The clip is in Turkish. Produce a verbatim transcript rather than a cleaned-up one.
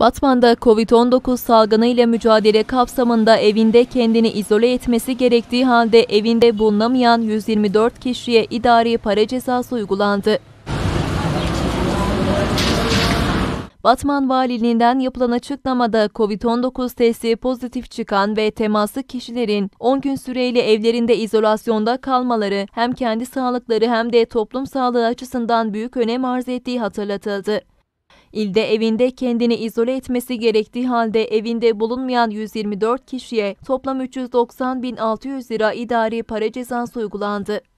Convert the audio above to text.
Batman'da Covid on dokuz salgını ile mücadele kapsamında evinde kendini izole etmesi gerektiği halde evinde bulunamayan yüz yirmi dört kişiye idari para cezası uygulandı. Batman Valiliğinden yapılan açıklamada Covid on dokuz testi pozitif çıkan ve temaslı kişilerin on gün süreyle evlerinde izolasyonda kalmaları hem kendi sağlıkları hem de toplum sağlığı açısından büyük önem arz ettiği hatırlatıldı. İlde evinde kendini izole etmesi gerektiği halde evinde bulunmayan yüz yirmi dört kişiye toplam üç yüz doksan bin altı yüz lira idari para cezası uygulandı.